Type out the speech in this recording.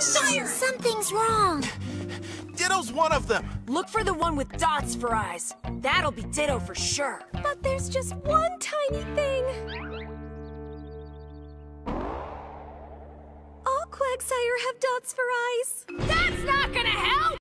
Sire! Something's wrong. Ditto's one of them. Look for the one with dots for eyes. That'll be Ditto for sure. But there's just one tiny thing. All Quagsire have dots for eyes. That's not gonna help!